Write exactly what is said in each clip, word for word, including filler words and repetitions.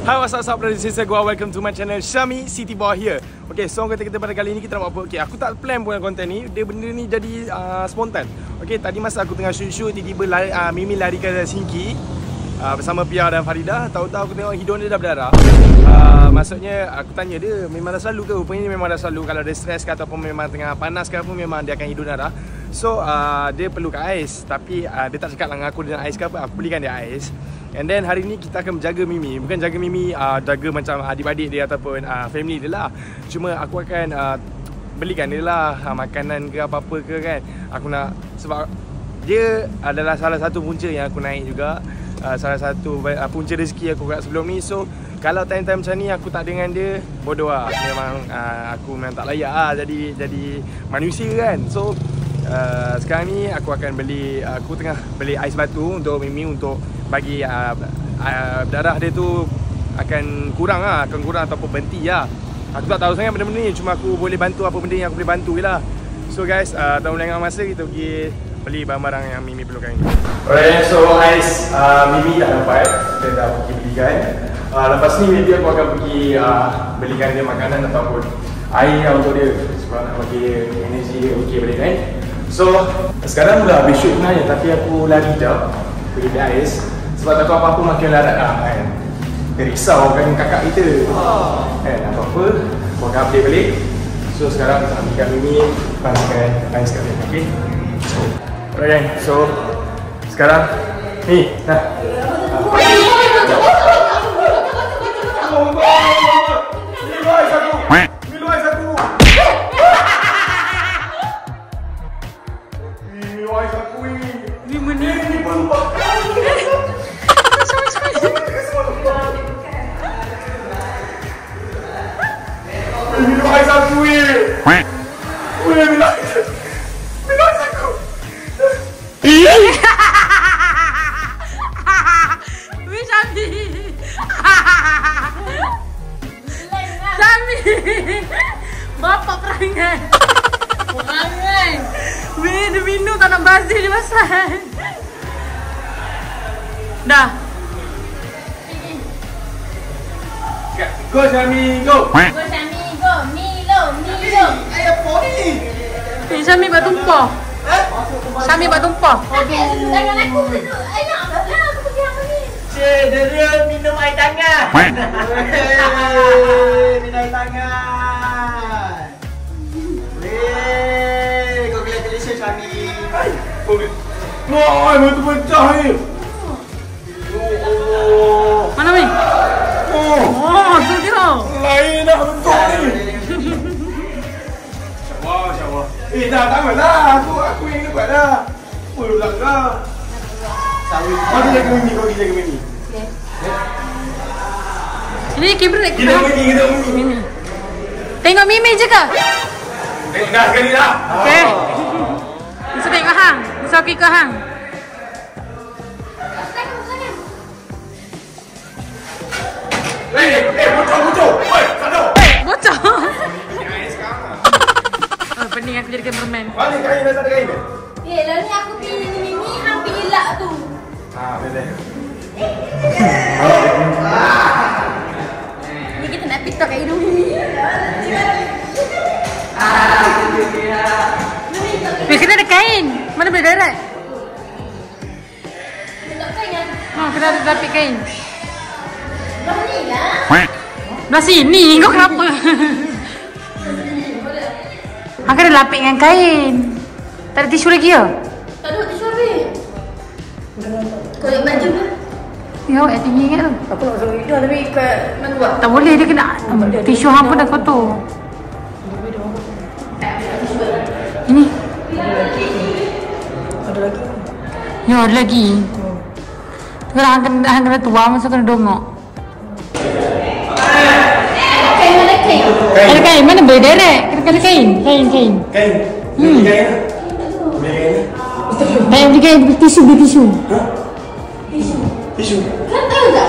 Hai, what's up, brother, this is gua. Welcome to my channel Syami City Boy here. Okay, so kata kita pada kali ni kita nak buat apa? Okay, aku tak plan pun konten ni. Dia benda ni jadi uh, spontan. Okay, tadi masa aku tengah shoot-shoot, tiba-tiba lari, uh, Mimi lari ke Singki uh, bersama Pia dan Farida. Tahu-tahu aku tengok hidung dia dah berdarah. uh, Maksudnya aku tanya dia, memang dah selalu ke? Rupanya memang dah selalu. Kalau dia stres ke ataupun memang tengah panas ke apa, memang dia akan hidung darah. So uh, dia perlukan ais. Tapi uh, dia tak cakap dengan aku dia nak ais ke apa. Aku belikan dia ais. And then hari ni kita akan menjaga Mimi. Bukan jaga Mimi uh, jaga macam adik-adik dia ataupun uh, family dia lah. Cuma aku akan uh, belikan dia lah uh, makanan ke apa-apa ke kan. Aku nak, sebab dia adalah salah satu punca yang aku naik juga, uh, salah satu uh, punca rezeki aku kat sebelum ni. So kalau time-time macam ni aku tak dengan dia, bodoh lah. Memang uh, aku memang tak layak lah jadi, jadi manusia kan. So uh, sekarang ni aku akan beli, uh, aku tengah beli ais batu untuk Mimi, untuk bagi uh, uh, darah dia tu akan kurang lah, akan kurang ataupun berhenti lah. Aku tak tahu sangat benda-benda ni, cuma aku boleh bantu apa benda yang aku boleh bantu je lah. So guys, uh, tak melengah masa, kita pergi beli barang-barang yang Mimi perlukan ni. Alright, so ais uh, Mimi dah dapat, kita dah pergi belikan. uh, Lepas ni maybe aku akan pergi uh, belikan dia makanan ataupun air untuk dia, sebab nak bagi energy dia okey balik kan. So sekarang dah habis shoot sebenarnya, tapi aku lari jap pergi beli ais sebab tak tahu apa-apa makin larat lah kan. Dia risau kan kakak kita oh. Kan apa-apa aku akan update balik. So sekarang kita ambilkan Mimi, paskan ais kat dia. Okay, so alright, so sekarang ni dah minum ais aku weh. Weh, minum ais. Minum ais aku. Weh, Syami. Syami. Bapak perangai. Perangai. Weh, dia minum tak nak bazir dia pasal. Dah. Go Syami, go. Go Syami, go. Milo, Milo. Ayah poni. Eh, Syami buat tumpah. Syami buat tumpah. Aduh. Tangan aku tu. Ayah, aku pergi apa ni? Cik, dia minum air tangan. Minum air tangan. Weh, congratulations Syami. Wah, betul pecah ni. Oh. Mana Mi? Oh, Oh, tu dia. lain dah bentuk ni. Wah, insya-Allah. Eh, dah tak apalah. Aku aku yang dapat dah. Perlu tak kau? Sawit. Kau dia jaga Mimi, kau dia jaga Mimi. Ini kamera nak Kita pergi, kita pergi. Mimi. Tengok Mimi je ke? Tengok dah sekali dah. Okey. Bisa tengok hang. Bisa pergi ke hang. Eh, eh, bocor, bocor. Oi, sadar. Bocor. Ini air sekarang. Oh, pening aku jadi cameraman. Mana kain dah tak ada kain ke? Eh, lalu ni aku pilih ni Mimi, hang pilih lak tu. Ah, boleh. Ni kita nak tiktok kat hidung Mimi. Weh, kena ada kain. Mana boleh darat? Tiktok kan yang Ha, kena ada lapik kain. dah ni lah. Belah sini, kau kenapa? Hang kena lapik dengan kain. Tak ada tisu lagi ya? Tak ada tisu habis. Kau nak baju ke? Ya, awak yang tinggi ingat tu. Aku nak suruh hidung tapi kat mana buat? Tak boleh, dia kena tisu hang pun dah kotor. Ini. Ada lagi. Ya, ada lagi. Kalau hang kena, hang kena tua, masa kena dongok. Kain mana kain? Ada kain, mana boleh direct? Kena kena kain. Kain, kain. Kain. Hmm. Beli kain. Beli kain. Kain, beli kain, beli tisu, beli tisu. Tisu. Tisu. Kau tahu tak?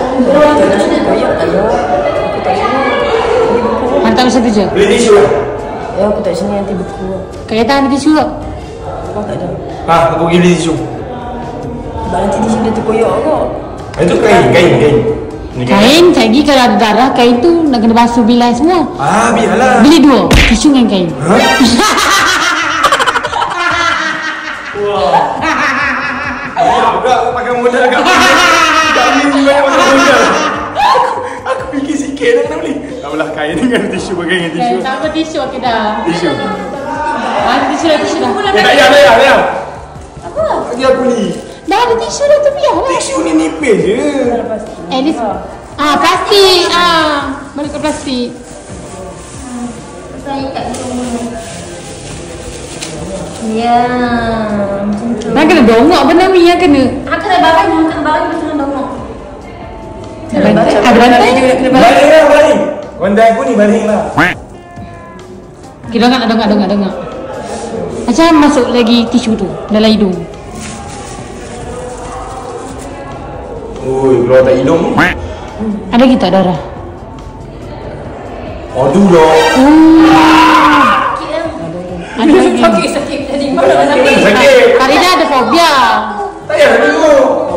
Hantar masa kerja. Beli tisu lah. Ya, aku tak sini nanti buku. Kereta ada tisu tak? Kau tak ada. Ha, aku pergi beli tisu. Sebab nanti tisu dia terkoyak kok. Itu kain, kain, kain. Kain, lagi kalau ada darah, kain tu nak kena basuh bilai semua. Ah, biarlah. Beli dua, tisu dengan kain. Wah. Agak pakai modal agak banyak. Tak beli ni banyak pakai modal. Aku fikir sikit dah nak beli. Tak apalah, kain dengan tisu, pakai dengan tisu. Eh, tak apa tisu okey dah. Tisu. Ah, tisu dah, tisu dah. Eh, tak payah, tak payah, tak payah. Apa? Lagi aku ni. Dah ada tisu dah tu biarlah. Tisu ni nipis je. Eh, ni ah, plastik. Ah, balik ke plastik. Saya ikat hidung. Ya, macam tu. Nak kena dongok benda ni yang kena. Ah, kena baring, kena baring macam mana dongok. Ada bantai? Ada bantai? Baling lah, baling. Kondak aku ni baling lah. Okay, dongak, dongak, dongak, dongak. Macam masuk lagi tisu tu dalam hidung. Oi, keluar tak hidung. Ada kita darah. Aduh lah. Ada lagi. Sakit, sakit. Tadi mana nak sakit? Sakit. Farida ada fobia. Tak payah dulu.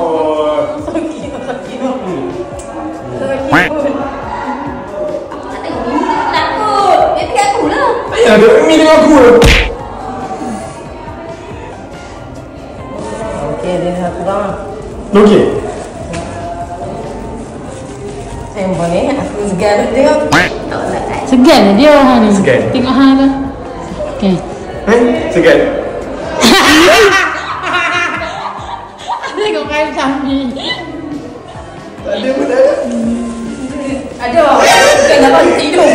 Takut. Dia fikir aku lah. Tak payah ada Mimi dengan aku. Okey, dia dah kurang. Okey. Saya boleh, aku segan tengok. Tak nak. Segan lah dia ha ni. Segan. Tengok ha tu. Okey. Eh, segan. Tengok kain Syami. Tak ada pun dah. Ada. Bukan dalam hidung.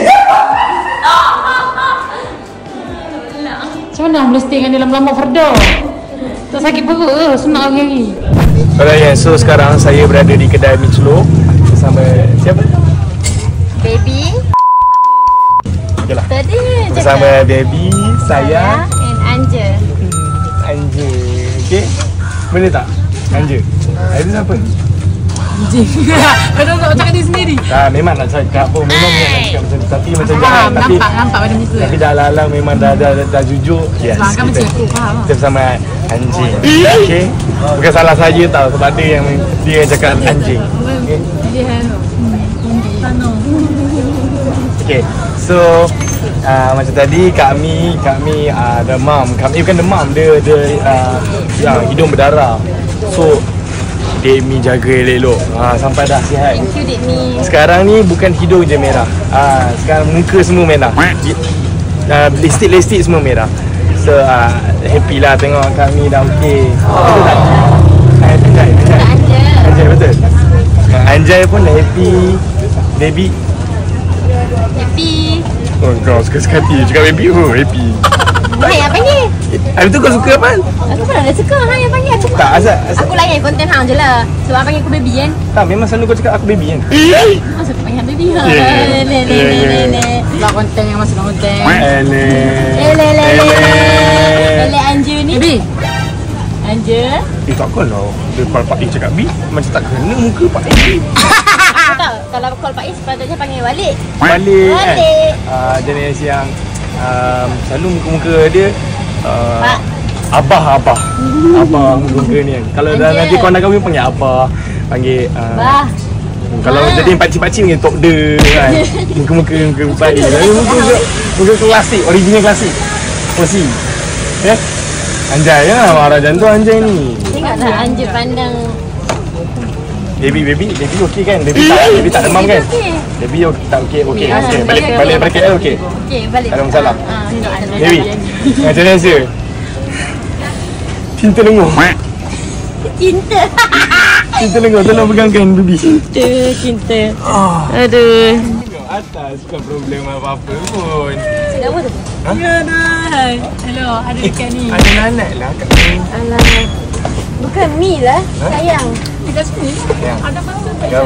Macam mana boleh stay dengan dia lama-lama Farda? Tak sakit perut ke? Senang lagi. Alright, yeah. So sekarang saya berada di kedai Michlo bersama siapa? Baby. Okeylah. Tadi je Bersama baby, saya, and Anja. Anja. Okey. Boleh tak? Anja. Itu siapa? Anjing. Kau tak cakap diri sendiri. Tak, memang nak cakap pun. Memang nak cakap macam tu. Tapi macam Faham, jangan. Tapi, nampak, nampak pada muka. tapi dah lalang memang dah, dah, dah, dah jujur. Yes. Faham kan macam aku, faham. Kita bersama anjing. Okey. Bukan salah saya tau. Sebab dia yang dia yang cakap anjing. Okey. Dia hello. Sana. Okay, so uh, macam tadi kami kami uh, demam. Kami bukan demam, dia dia uh, yang hidung berdarah. So Demi jaga elok-elok uh, sampai dah sihat. Thank you, Demi. Sekarang ni bukan hidung je merah. Uh, sekarang muka semua merah. Uh, listik-listik semua merah. So uh, happy lah tengok kami dah okey. Betul tak? Anjay, Anjay. Anja. Anjay betul. Uh, Anjay pun dah happy. Baby. Happy. Oh, kau suka-suka hati cakap baby. Oh, happy. Hai, yang panggil. Habis tu kau suka apa? Aku pun ada suka. Hai, yang panggil aku. Tak, asal, asal. Aku layan konten hang je lah. Sebab abang panggil aku baby kan. Tak, memang selalu kau cakap aku baby kan? Masa aku panggil baby. Ha. Yeah. Le le le Yeah, le yeah. le. Lah konten yang masuk dalam konten. Ele. Le le le le. Le Anja ni. Baby. Anja. Eh, takkan lah. Dia kalau Pak I cakap B, macam tak kena muka Pak I. Kau tahu kalau call Pak Is sepatutnya panggil balik. Balik kan? Balik. Uh, jenis yang um, selalu muka-muka dia uh, Pak. Abah, Abah. Abah muka-muka ni kan. Kalau dah Anja. nanti kau nak kahwin panggil Abah. Panggil uh, Bah. kalau Ah. jadi pakcik-pakcik panggil Tok De kan. Muka-muka muka baik. Tapi muka muka, muka klasik, original klasik. Posi. Ya? Anjay lah, marah jantung Anjay ni. Tengok tak Anja pandang. Baby, baby, baby okey kan? Baby tak, baby tak demam kan? Okey. Baby ok- tak okey, okey. Ah, Okey, balik okey, balik okey. balik K L okey. Okey, balik. Tak ada masalah. Ah, okey. Baby, macam mana rasa? Cinta lenguh. Cinta. Cinta lenguh, tolong pegangkan baby. Cinta, cinta. Ah. Aduh. Atas bukan problem apa-apa pun. Cakap apa tu? Ya dah. Hello, ada dekat ni. Ada nanak lah kat sini. Alah. Bukan mi lah, sayang. Dekat sini. Ya. Ada masa tak? Apa?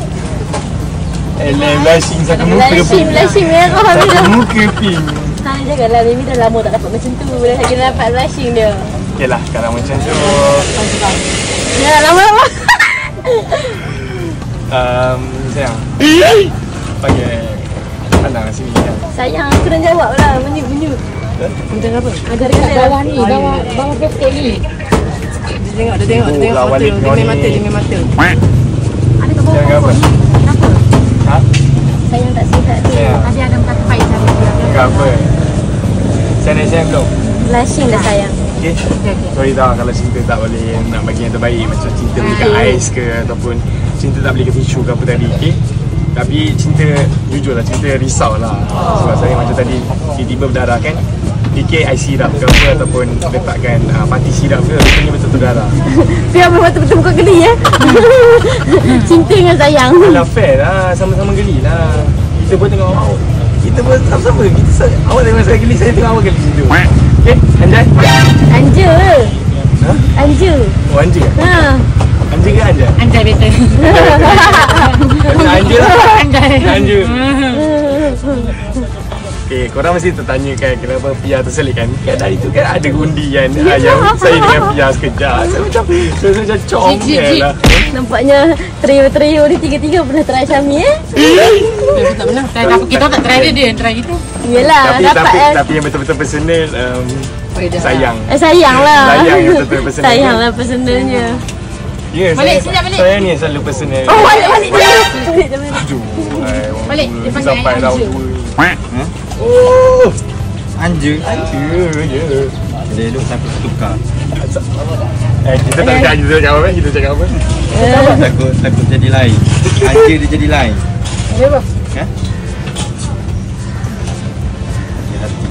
Eh, blushing satu muka Blushing, pink. blushing merah Satu dia. muka pink. Tak janganlah, Mimi dah lama tak dapat macam tu. Dah lagi dapat blushing dia. Okey lah, sekarang macam tu. Ya, lama-lama. Um, sayang. Panggil pandang sini kan. Sayang, aku dah jawab lah. Menyut-menyut. Konten apa? Ada Dekat dekat bawah ni, bawah bawah pokok ni. Dia tengok, dia tengok, dia tengok Oh, mata. walik Dia kau main ni. mata, dia main mata. Ada kat bawah Jangan apa? pokok. ke apa. Saya nak share belum? Blushing dah sayang. Okay. Sorry tau kalau cinta tak boleh nak bagi yang terbaik. Macam cinta beli kat ais ke ataupun cinta tak beli ke tisu ke apa tadi. Okay. Tapi cinta, jujur lah, cinta risau lah. Sebab saya macam tadi tiba-tiba berdarah kan, fikir I sirap ke apa ataupun letakkan uh, panti sirap ke, rupanya betul-betul darah. Biar memang betul-betul bukan geli ya. Cinta dengan sayang. Alah fair lah, sama-sama geli lah. Kita pun tengok awak. Kita pun sama-sama. Kita, awak tengok saya geli, saya tengok awak geli macam tu. Okay, Anjay? Anja. Ha? Anja. Oh, Anjay ke? Ha. Anjay ke Anjay? Anjay betul. Anjay lah. Anjay. Anjay. Okay, korang mesti tertanya kan kenapa Pia terselit kan? Kan hari tu kan ada undian ah, yang saya dengan Pia sekejap. Saya macam, saya macam comel lah. Nampaknya trio-trio ni tiga-tiga pernah try Syami eh? Kita tak pernah. Try apa kita tak try dia dia yang try kita. Yelah, Tapi, dapat tapi, kan. tapi yang betul-betul personal um, Oh, dah. sayang. Eh, sayang lah. Sayang yang betul-betul personal. Sayang lah personalnya. Ya, Balik, saya, sekejap balik. saya ni yang selalu personal. Oh, balik, balik. Balik, balik. Aduh, ay, orang Balik, tua dia panggil sampai ayah dah Anja. tua. Ha? Oh, Anja. Anja, ya. Dia duduk takut tukar. Eh, kita tak cakap, kita cakap apa? Kita cakap apa? Takut takut jadi lain. Anja dia jadi lain. Ada apa? Ha? Dia hati.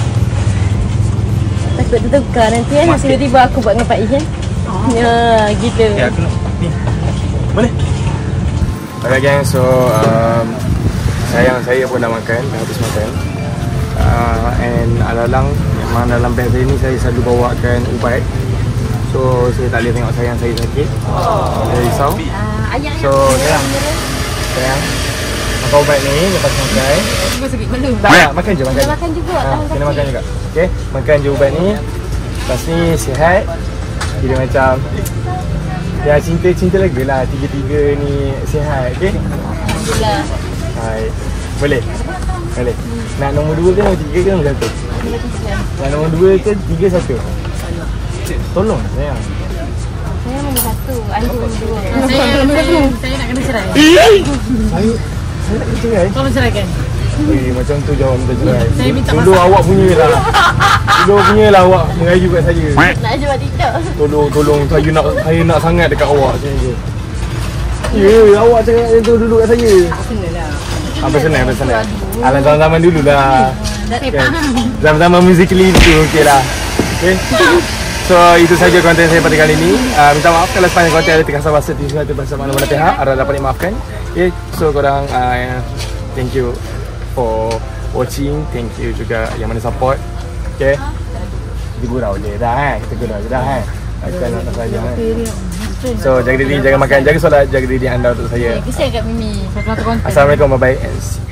Takut tertukar nanti kan. Makin. Tiba-tiba aku buat dengan Pak Ish kan. Ya, gitu. Okay, aku nak ni. Boleh? Okay gang, so um, sayang saya pun dah makan, dah habis makan. Uh, and alalang, memang dalam beg saya ni saya selalu bawakan ubat. So saya tak boleh tengok sayang saya sakit. Saya risau. Ayah So ni lah. Sayang, makan ubat ni lepas makan. Cuba sikit belum. Tak, tak, makan je, makan je. makan juga. Ha, Tahan kena sakit. makan juga. Okay, makan je ubat ni. Lepas ni sihat. Kira macam ya cinta-cinta lagi lah. Tiga-tiga ni sihat. Okay. Alhamdulillah. Hai. Boleh? Boleh. Nak nombor dua ke nombor tiga ke nombor satu? Nak nombor dua ke tiga satu? Tolong sayang. Saya nombor satu. Anja nombor dua. Saya saya saya nak kena cerai. Saya saya tak kena cerai. Kau menceraikan? Eh, macam tu jawab minta cerai. Saya minta Dulu masak. awak punya lah. Dulu punya lah awak merayu kat saya. Nak jual TikTok. Tolong, tolong. Saya nak saya nak sangat dekat awak macam tu. Ya, awak cakap yang tu duduk kat saya. Senalah. Ah, personal, personal. Alah zaman-zaman dulu lah. Saya Kan? faham. Zaman-zaman musically tu okey lah. Okay. So itu saja konten saya pada kali ini. Uh, minta maaf kalau sepanjang konten ada terkasar bahasa tisu atau bahasa mana-mana pihak. Harap dapat dimaafkan. Okay. So korang uh, thank you for watching. Thank you juga yang mana support. Okay. Kita gurau je dah eh. Kita gurau je dah eh. Kita nak tak saja eh. So jaga diri, jaga makan, jaga solat, jaga diri anda untuk saya. Kesian kat Mimi. Saya keluar konten. Assalamualaikum, bye bye and see.